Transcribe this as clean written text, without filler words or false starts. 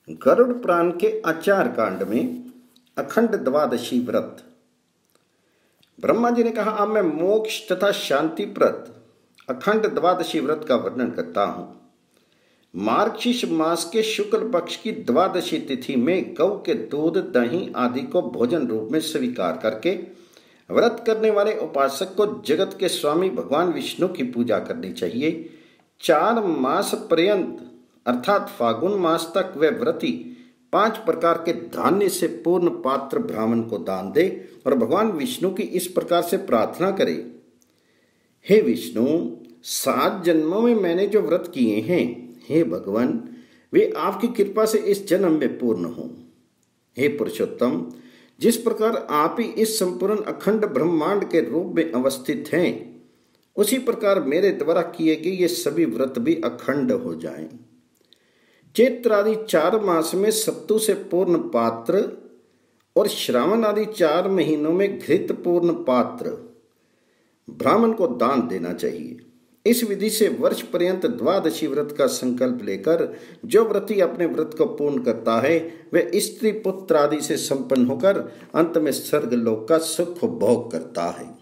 गरुड़ पुराण के आचार कांड में अखंड द्वादशी व्रत। ब्रह्मा जी ने कहा, अब मैं मोक्ष तथा शांति प्रद अखंड द्वादशी व्रत का वर्णन करता हूं। मार्गशीर्ष मास के शुक्ल पक्ष की द्वादशी तिथि में गौ के दूध, दही आदि को भोजन रूप में स्वीकार करके व्रत करने वाले उपासक को जगत के स्वामी भगवान विष्णु की पूजा करनी चाहिए। 4 मास पर्यंत अर्थात फागुन मास तक वे व्रती 5 प्रकार के धान्य से पूर्ण पात्र ब्राह्मण को दान दे और भगवान विष्णु की इस प्रकार से प्रार्थना करे, हे विष्णु, 7 जन्मों में मैंने जो व्रत किए हैं, हे भगवान, वे आपकी कृपा से इस जन्म में पूर्ण हों। हे पुरुषोत्तम, जिस प्रकार आप ही इस संपूर्ण अखंड ब्रह्मांड के रूप में अवस्थित हैं, उसी प्रकार मेरे द्वारा किए गए ये सभी व्रत भी अखंड हो जाएं। चैत्र आदि 4 मास में सत्तु से पूर्ण पात्र और श्रावण आदि 4 महीनों में घृत पूर्ण पात्र ब्राह्मण को दान देना चाहिए। इस विधि से वर्ष पर्यंत द्वादशी व्रत का संकल्प लेकर जो व्रती अपने व्रत को पूर्ण करता है, वह स्त्री पुत्र आदि से संपन्न होकर अंत में स्वर्ग लोक का सुख भोग करता है।